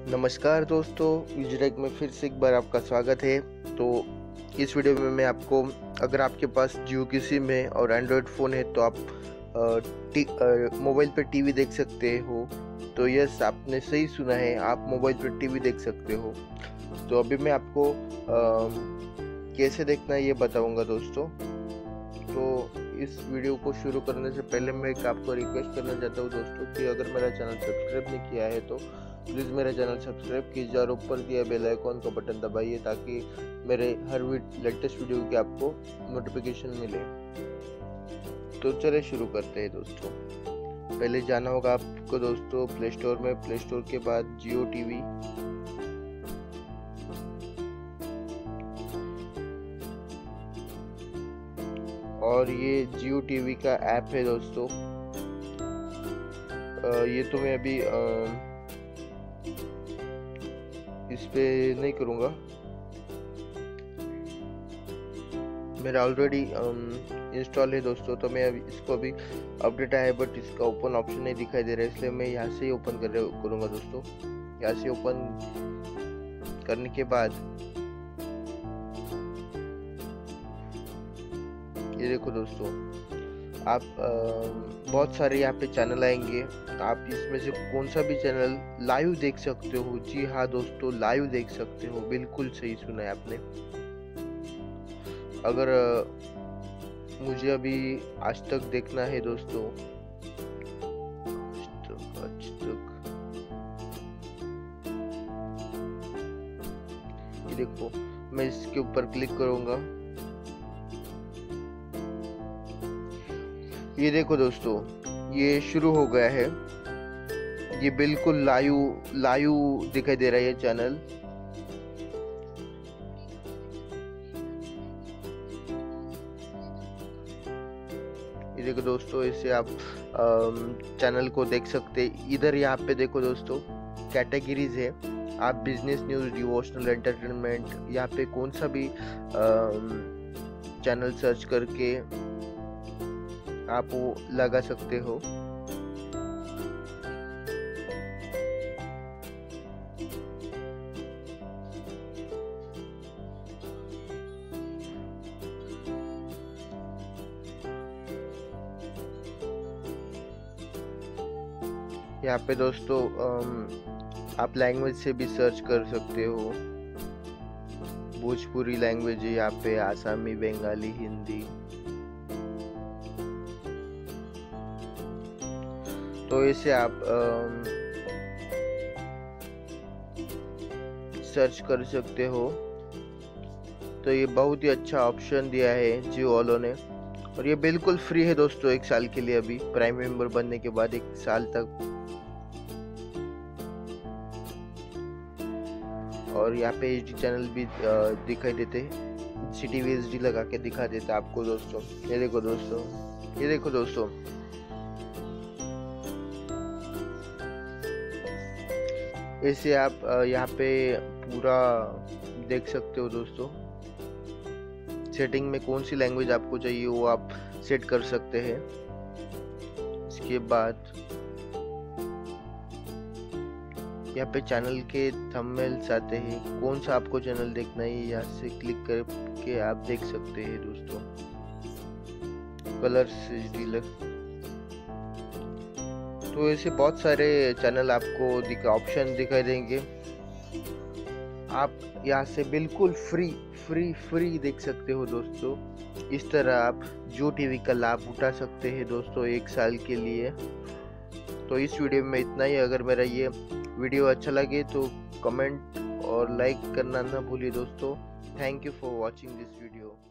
नमस्कार दोस्तों, यूजरेक में फिर से एक बार आपका स्वागत है। तो इस वीडियो में मैं आपको, अगर आपके पास जियो की सिम है और एंड्रॉयड फ़ोन है तो आप मोबाइल पर टीवी देख सकते हो। तो यस, आपने सही सुना है, आप मोबाइल पर टीवी देख सकते हो। तो अभी मैं आपको कैसे देखना है ये बताऊंगा दोस्तों। तो इस वीडियो को शुरू करने से पहले मैं आपको रिक्वेस्ट करना चाहता हूँ दोस्तों कि अगर मेरा चैनल सब्सक्राइब नहीं किया है तो प्लीज़ मेरा चैनल सब्सक्राइब कीजिए और ऊपर दिया बेल आइकॉन का बटन दबाइए ताकि मेरे हर लेटेस्ट वीडियो की आपको नोटिफिकेशन मिले। तो चलिए शुरू करते हैं दोस्तों। पहले जाना होगा आपको दोस्तों प्ले स्टोर में, प्ले स्टोर के बाद जियो टीवी, और ये जियो टीवी का ऐप है दोस्तों। ये तो मैं अभी इस पे नहीं करूँगा, मेरा ऑलरेडी इंस्टॉल है दोस्तों। तो मैं अभी इसको अपडेट आया है बट इसका ओपन ऑप्शन नहीं दिखाई दे रहा है, इसलिए मैं यहाँ से ही ओपन करूँगा दोस्तों। यहाँ से ओपन करने के बाद ये देखो दोस्तों, आप बहुत सारे यहाँ पे चैनल आएंगे। आप इसमें से कौन सा भी चैनल लाइव देख सकते हो। जी हाँ दोस्तों, लाइव देख सकते हो, बिल्कुल सही सुना है आपने। अगर मुझे अभी आज तक देखना है दोस्तों, आज तक ये देखो, मैं इसके ऊपर क्लिक करूंगा। ये देखो दोस्तों, ये शुरू हो गया है। ये बिल्कुल लाइव दिखाई दे रहा है ये चैनल। ये देखो दोस्तों, इससे आप चैनल को देख सकते। इधर यहाँ पे देखो दोस्तों, कैटेगरीज है। आप बिजनेस, न्यूज, डिवोशनल, एंटरटेनमेंट, यहाँ पे कौन सा भी चैनल सर्च करके आप वो लगा सकते हो। यहाँ पे दोस्तों आप लैंग्वेज से भी सर्च कर सकते हो। भोजपुरी लैंग्वेज है यहाँ पे, आसामी, बंगाली, हिंदी। तो इसे आप सर्च कर सकते हो। तो ये बहुत ही अच्छा ऑप्शन दिया है जियो वालों ने, और ये बिल्कुल फ्री है दोस्तों 1 साल के लिए। अभी प्राइम मेंबर बनने के बाद 1 साल तक। और यहाँ पे HD चैनल भी दिखाई देते, CTV HD लगा के दिखा देता आपको दोस्तों। ये देखो दोस्तों, ये देखो दोस्तों, ऐसे आप यहाँ पे पूरा देख सकते हो दोस्तों। सेटिंग में कौन सी लैंग्वेज आपको चाहिए वो आप सेट कर सकते हैं। इसके बाद यहाँ पे चैनल के थंबनेल्स आते हैं, कौन सा आपको चैनल देखना है यहाँ से क्लिक करके आप देख सकते हैं दोस्तों। कलर्स HD तो ऐसे बहुत सारे चैनल आपको ऑप्शन दिखाई देंगे। आप यहाँ से बिल्कुल फ्री देख सकते हो दोस्तों। इस तरह आप जियो टीवी का लाभ उठा सकते हैं दोस्तों 1 साल के लिए। तो इस वीडियो में इतना ही। अगर मेरा ये वीडियो अच्छा लगे तो कमेंट और लाइक करना ना भूलिए दोस्तों। Thank you for watching this video.